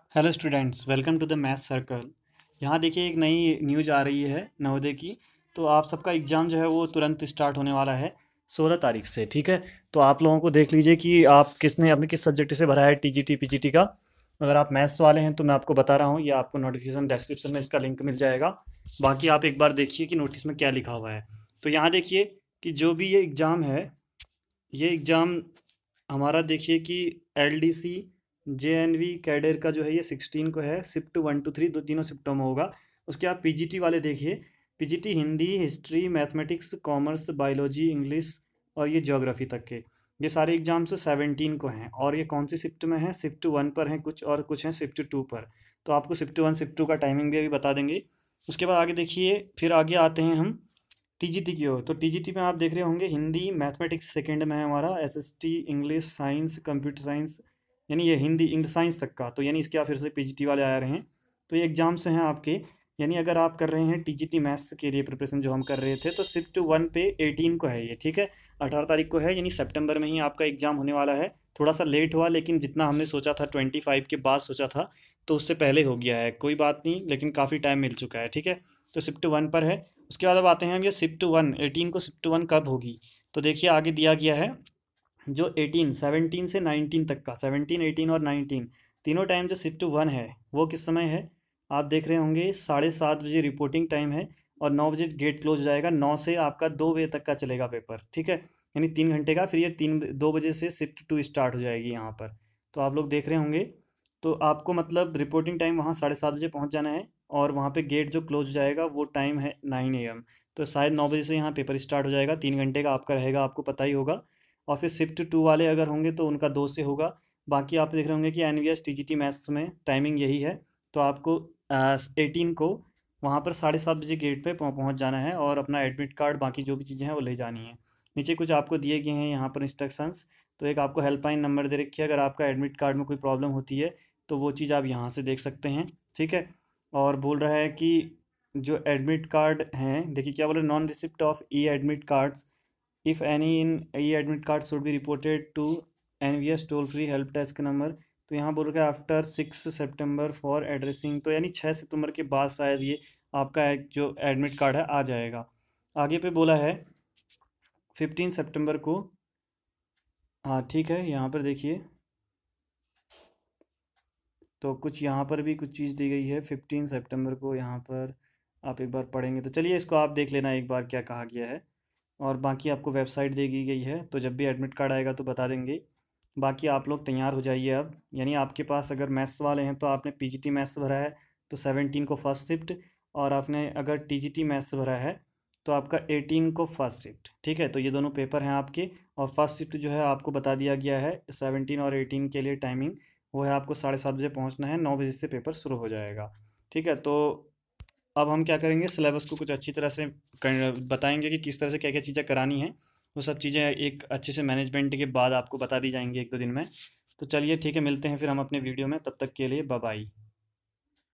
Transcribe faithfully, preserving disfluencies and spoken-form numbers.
Hello students, welcome to the math circle. यहाँ देखिए एक नई न्यूज आ रही है नवोदय की। तो आप सबका एग्ज़ाम जो है वो तुरंत स्टार्ट होने वाला है सोलह तारीख से। ठीक है, तो आप लोगों को देख लीजिए कि आप किसने अपने किस सब्जेक्ट से भरा है टीजीटी पीजीटी का। अगर आप मैथ्स वाले हैं तो मैं आपको बता रहा हूँ, ये आपको नोटिफिकेशन डिस्क्रिप्शन में इसका लिंक मिल जाएगा। बाकी आप एक बार देखिए कि नोटिस में क्या लिखा हुआ है। तो यहाँ देखिए कि जो भी ये एग्ज़ाम है, ये एग्ज़ाम हमारा देखिए कि L D C J N V cadre का जो है ये सिक्सटीन को है। शिफ्ट वन टू थ्री दो तीनों शिफ्टों में होगा। उसके आप पी जी टी वाले देखिए, P G T Hindi, history, mathematics, commerce, biology, English और ये ज्योग्राफी तक के, ये सारे एग्जाम्स सेवनटीन को हैं। और ये कौन सी शिफ्ट में है? शिफ्ट वन पर हैं कुछ, और कुछ हैं शिफ्ट टू पर। तो आपको शिफ्ट वन शिफ्ट टू का टाइमिंग भी अभी बता देंगे। उसके बाद आगे देखिए, फिर आगे आते हैं हम टीजीटी की ओर। तो टीजीटी में आप देख रहे होंगे हिंदी, मैथमेटिक्स सेकंड में है हमारा, SST, English, science, computer science, यानी ये हिंदी इंग्लिश साइंस तक का। तो यानी इसके आप फिर से पीजीटी वाले आ रहे हैं। तो ये एग्जाम्स हैं आपके। यानी अगर आप कर रहे हैं टीजीटी मैथ्स के लिए प्रिपरेशन जो हम कर रहे थे, तो शिफ्ट वन पे एटीन को है ये। ठीक है, अठारह तारीख को है, यानी सितंबर में ही आपका एग्जाम होने वाला है। थोड़ा सा लेट हुआ, लेकिन जितना हमने सोचा था ट्वेंटी फाइव के बाद सोचा था, तो उससे पहले हो गया है। कोई बात नहीं, लेकिन काफ़ी टाइम मिल चुका है। ठीक है, तो शिफ्ट वन पर है। उसके बाद अब आते हैं हम, ये शिफ्ट वन एटीन को शिफ्ट वन कब होगी? तो देखिए आगे दिया गया है, जो एटीन सेवनटीन से नाइनटीन तक का, सेवनटीन एटीन और नाइनटीन तीनों टाइम जो शिफ्ट वन है वो किस समय है? आप देख रहे होंगे साढ़े सात बजे रिपोर्टिंग टाइम है, और नौ बजे गेट क्लोज हो जाएगा। नौ से आपका दो बजे तक का चलेगा पेपर। ठीक है, यानी तीन घंटे का। फिर ये तीन दो बजे से शिफ्ट टू स्टार्ट हो जाएगी यहाँ पर। तो आप लोग देख रहे होंगे। तो आपको मतलब रिपोर्टिंग टाइम वहाँ साढ़े सात बजे पहुँच जाना है, और वहाँ पे गेट जो क्लोज हो जाएगा वो टाइम है नाइन ए एम। तो शायद नौ बजे से यहाँ पेपर स्टार्ट हो जाएगा। तीन घंटे का आपका रहेगा, आपको पता ही होगा। और फिर शिफ्ट टू वाले अगर होंगे तो उनका दो से होगा। बाकी आप देख रहे होंगे कि N V S T G T maths में टाइमिंग यही है। तो आपको एटीन को वहाँ पर साढ़े सात बजे गेट पे पहुँ- पहुँच जाना है, और अपना एडमिट कार्ड बाकी जो भी चीज़ें हैं वो ले जानी है। नीचे कुछ आपको दिए गए हैं यहाँ पर इंस्ट्रक्शंस। तो एक आपको हेल्पलाइन नंबर दे रखी है, अगर आपका एडमिट कार्ड में कोई प्रॉब्लम होती है तो वो चीज़ आप यहाँ से देख सकते हैं। ठीक है, और बोल रहा है कि जो एडमिट कार्ड हैं, देखिए क्या बोल रहे हैं, non receipt of e admit cards if any in e admit card should be reported to N V S toll free help desk number. तो यहाँ बोल रहा है after six September for addressing. तो यानी छः सितंबर के बाद शायद ये आपका एक जो एडमिट कार्ड है आ जाएगा। आगे पे बोला है फिफ्टीन सितंबर को। हाँ ठीक है, यहाँ पर देखिए, तो कुछ यहाँ पर भी कुछ चीज़ दी गई है फिफ्टीन सितंबर को। यहाँ पर आप एक बार पढ़ेंगे तो चलिए इसको आप देख लेना एक बार क्या कहा गया है। और बाकी आपको वेबसाइट दे दी गई है, तो जब भी एडमिट कार्ड आएगा तो बता देंगे। बाकी आप लोग तैयार हो जाइए अब। यानी आपके पास अगर मैथ्स वाले हैं तो आपने पीजीटी मैथ्स भरा है तो सेवनटीन को फर्स्ट शिफ्ट, और आपने अगर टीजीटी मैथ्स भरा है तो आपका एटीन को फर्स्ट शिफ्ट। ठीक है, तो ये दोनों पेपर हैं आपके। और फर्स्ट शिफ्ट जो है आपको बता दिया गया है सेवनटीन और एटीन के लिए टाइमिंग, वो है आपको साढ़े सात बजे पहुँचना है, नौ बजे से पेपर शुरू हो जाएगा। ठीक है, तो अब हम क्या करेंगे, सिलेबस को कुछ अच्छी तरह से कर- बताएंगे कि किस तरह से क्या क्या चीज़ें करानी है। वो सब चीज़ें एक अच्छे से मैनेजमेंट के बाद आपको बता दी जाएंगी एक दो दिन में। तो चलिए ठीक है, मिलते हैं फिर हम अपने वीडियो में। तब तक के लिए बाय बाय।